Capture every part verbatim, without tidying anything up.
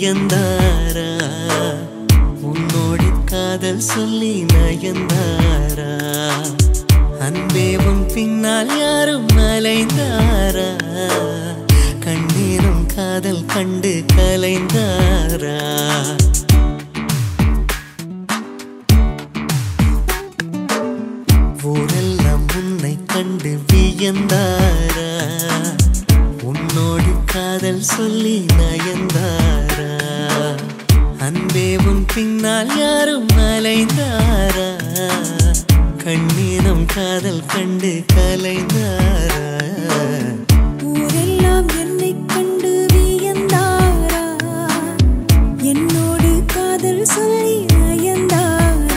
வியந்தாரா உன்னோடு காதல் சொல்லி நயந்தாரா அன்பே உன் பின்னால் யாரும் அலைந்தாரா கண்ணீரும் காதல் கண்டு கலைந்தாரா ஊரெல்லாம் உன்னை கண்டு வியந்தாரா உன்னோடு காதல் சொல்லி நயந்தாரா அன்பே உன் பின்னால் யாரும் அலைந்தாரா கண்ணீரம் காதல் கண்டு கலைந்தாரா ஊரெல்லாம் என்னை கண்டு வியந்தாரா என்னோடு காதல் சொல்லி நயந்தாரா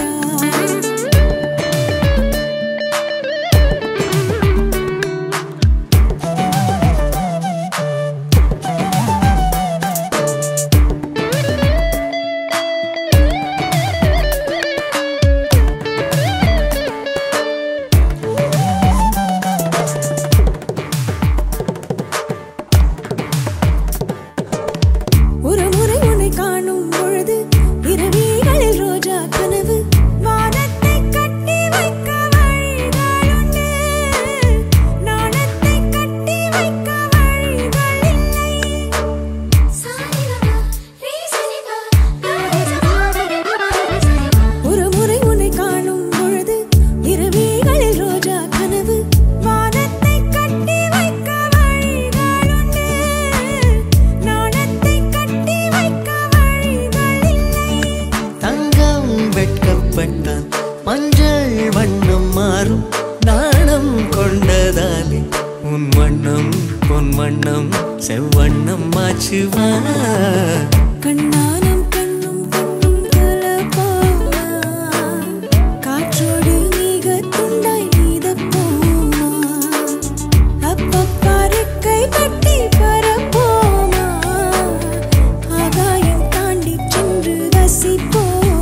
மஞ்சள் வண்ணம் மாறும் நாணம் கொண்டதாலே உன் வண்ணம் பொன் வண்ணம் செவ்வண்ணம் மாச்சுவா கண்ணானம் கண்ணும் கண்ணும் கலப்பாமா காற்றோடு மிக துண்டாய் நீதப்போமா அப்பப்பாருக்கை கட்டி பரப்போமா ஆகாயம் தாண்டி சென்று ரசிப்போமா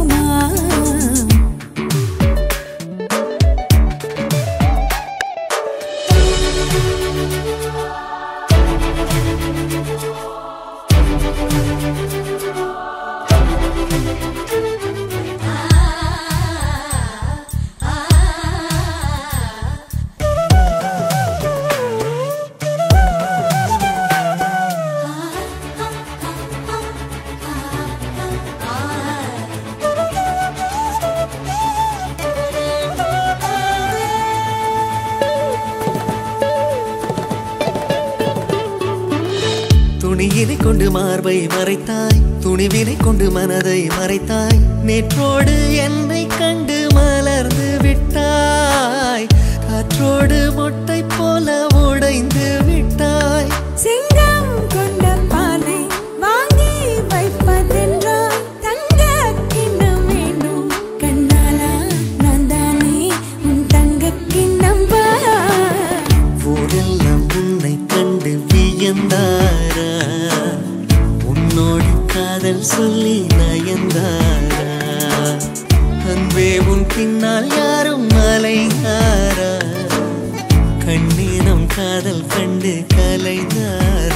துணியினை கொண்டு மார்பை மறைத்தாய் துணிவினை கொண்டு மனதை மறைத்தாய் நேற்றோடு என்னை கண்டு மலர்ந்து விட்டாய் காற்றோடு மொட்டை போல உடைந்து விட்டாய் சிங்கம் கொண்ட பாலை வாங்கி வைப்பதென்றால் தங்க கிண்ணம் வேண்டும் கண்ணாலா நான் தானே உன் தங்க கிண்ணம் பா ஊரெல்லாம் உன்னை கண்டு வியந்தாரா உன்னோடு காதல் சொல்லி நயந்தாரா அன்பே உன் பின்னால் யாரும் அலைந்தாரா கண்ணீரம் காதல் கண்டு கலைந்தாரா